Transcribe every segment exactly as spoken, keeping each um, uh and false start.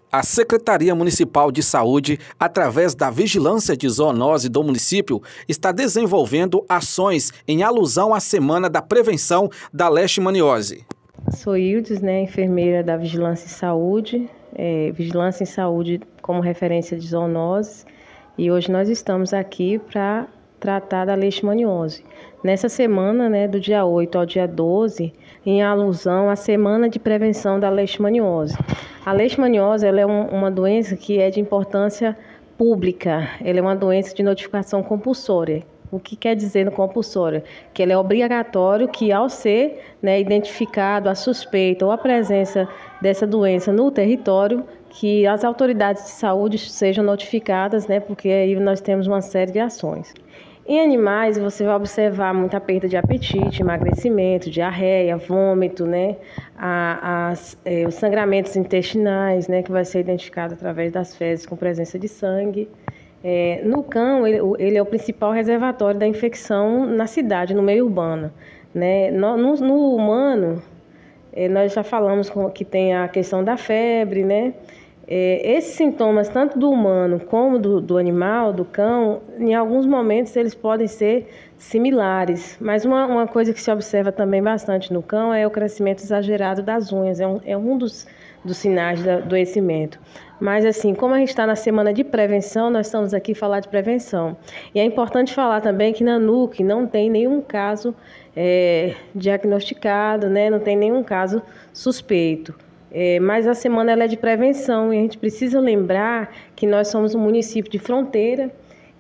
A Secretaria Municipal de Saúde, através da Vigilância de Zoonose do município, está desenvolvendo ações em alusão à Semana da Prevenção da Leishmaniose. Sou Ildes, né, enfermeira da Vigilância em Saúde, é, Vigilância em Saúde como referência de zoonoses, e hoje nós estamos aqui para tratar da leishmaniose. Nessa semana, né, do dia oito ao dia doze, em alusão à Semana de Prevenção da Leishmaniose. A leishmaniose ela é um, uma doença que é de importância pública, ela é uma doença de notificação compulsória. O que quer dizer no compulsório? Que ele é obrigatório que, ao ser né, identificado a suspeita ou a presença dessa doença no território, que as autoridades de saúde sejam notificadas, né, porque aí nós temos uma série de ações. Em animais, você vai observar muita perda de apetite, emagrecimento, diarreia, vômito, né, a, as, é, os sangramentos intestinais, né, que vai ser identificado através das fezes com presença de sangue. É, no cão, ele, ele é o principal reservatório da infecção na cidade, no meio urbano. Né? No, no, no humano, é, nós já falamos com, que tem a questão da febre, né? É, esses sintomas, tanto do humano como do, do animal, do cão, em alguns momentos eles podem ser similares. Mas uma, uma coisa que se observa também bastante no cão é o crescimento exagerado das unhas. É um, é um dos, dos sinais do adoecimento. Mas assim, como a gente está na semana de prevenção, nós estamos aqui falar de prevenção. E é importante falar também que na N U C não tem nenhum caso é, diagnosticado, né? Não tem nenhum caso suspeito. É, mas a semana ela é de prevenção e a gente precisa lembrar que nós somos um município de fronteira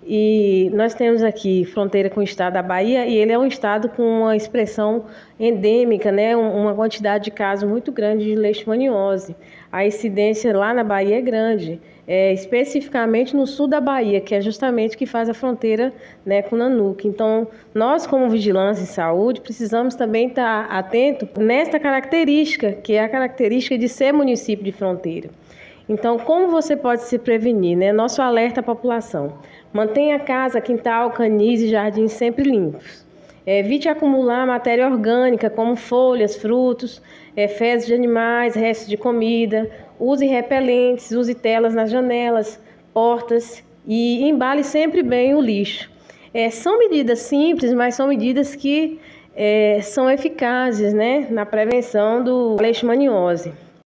e nós temos aqui fronteira com o estado da Bahia e ele é um estado com uma expressão endêmica, né, uma quantidade de casos muito grande de leishmaniose. A incidência lá na Bahia é grande, é, especificamente no sul da Bahia, que é justamente o que faz a fronteira né, com o Nanuque. Então, nós como Vigilância em Saúde precisamos também estar atentos nesta característica, que é a característica de ser município de fronteira. Então, como você pode se prevenir? Né? Nosso alerta à população. Mantenha casa, quintal, canis e jardins sempre limpos. Evite acumular matéria orgânica, como folhas, frutos, é, fezes de animais, restos de comida. Use repelentes, use telas nas janelas, portas e embale sempre bem o lixo. É, são medidas simples, mas são medidas que é, são eficazes né, na prevenção do leishmaniose.